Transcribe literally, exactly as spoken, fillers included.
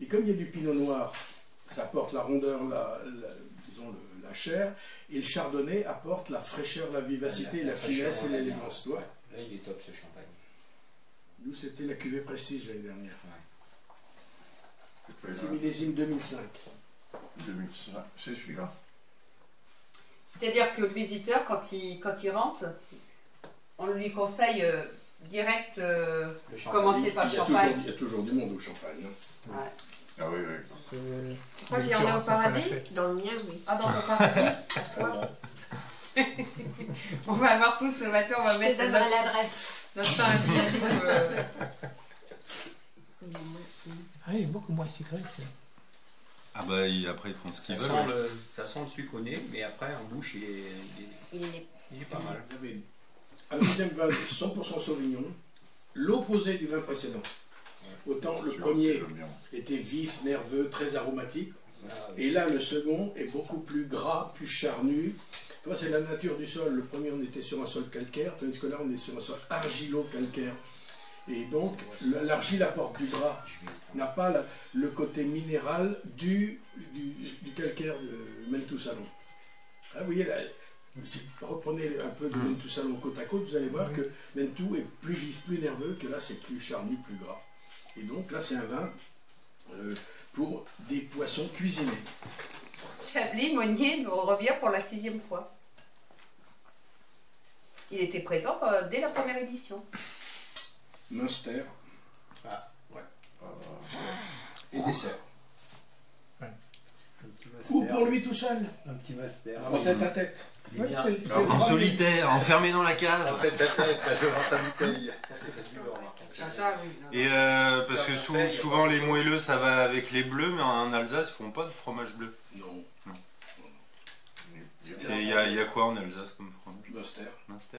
Et comme il y a du pinot noir, ça apporte la rondeur, la, la, disons le, la chair, et le chardonnay apporte la fraîcheur, la vivacité, la, la, la finesse et l'élégance. Ouais. Là, il est top ce champagne. Nous, c'était la cuvée Prestige l'année dernière. Ouais. C'est millésime deux mille cinq. deux mille cinq, c'est celui-là. C'est-à-dire que le visiteur, quand il, quand il rentre, on lui conseille euh, direct euh, commencer par le champagne. Toujours, il y a toujours du monde au champagne. Hein. Ouais. Ah oui, oui. Euh, Tu crois qu'il y en a au paradis? Dans le mien, oui. Ah, dans ton paradis? À toi. On va avoir tous ce matin, on va Je te mettre donnerai notre, l'adresse. notre pain à nous. Euh... Ah, il est beaucoup moins sucré. Ah bah il, après ils font ce Ça qu'ils sent, veulent. le, ça sent le sucre au nez, mais après en bouche il est, il est, Il est... il est pas mal. Vous avez un deuxième vin cent pour cent Sauvignon, l'opposé du vin précédent. Autant le premier était vif, nerveux, très aromatique, et là le second est beaucoup plus gras, plus charnu. Toi, c'est la nature du sol. Le premier, on était sur un sol calcaire, tandis que là, on est sur un sol argilo-calcaire. Et donc, l'argile apporte du gras, n'a pas la, le côté minéral du, du, du calcaire de Mentou Salon. Ah, vous voyez, là, si vous reprenez un peu de Mentou Salon côte à côte, vous allez voir que Mentou est plus vif, plus nerveux, que là, c'est plus charnu, plus gras. Et donc, là, c'est un vin euh, pour des poissons cuisinés. Chablis Monnier nous revient pour la sixième fois. Il était présent euh, dès la première édition. Münster. Ah, ouais. Et dessert. Un petit Ou master. pour lui tout seul, Un petit master. en tête à tête. Il est bien. Alors, en solitaire, enfermé dans la cave. Tête à tête, devant sa bouteille. Ça c'est fait du beurre, Marc. Et euh, parce que sou- souvent les moelleux ça va avec les bleus, mais en Alsace ils font pas de fromage bleu. Non. Il y, a- y a quoi en Alsace comme fromage? Münster. Münster.